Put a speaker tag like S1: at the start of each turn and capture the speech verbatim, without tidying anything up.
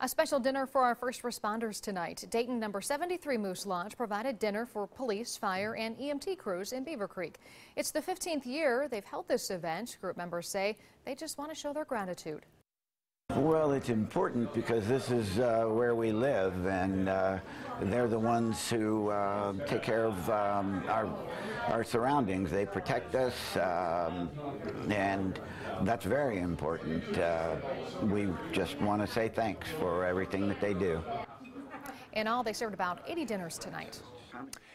S1: A special dinner for our first responders tonight. Dayton number seventy-three Moose Lodge provided dinner for police, fire, and E M T crews in Beaver Creek. It's the fifteenth year they've held this event. Group members say they just want to show their gratitude.
S2: Well, it's important because this is uh, where we live, and uh, they're the ones who uh, take care of um, our, our surroundings. They protect us, um, and that's very important. Uh, we just want to say thanks for everything that they do.
S1: In all, they served about eighty dinners tonight.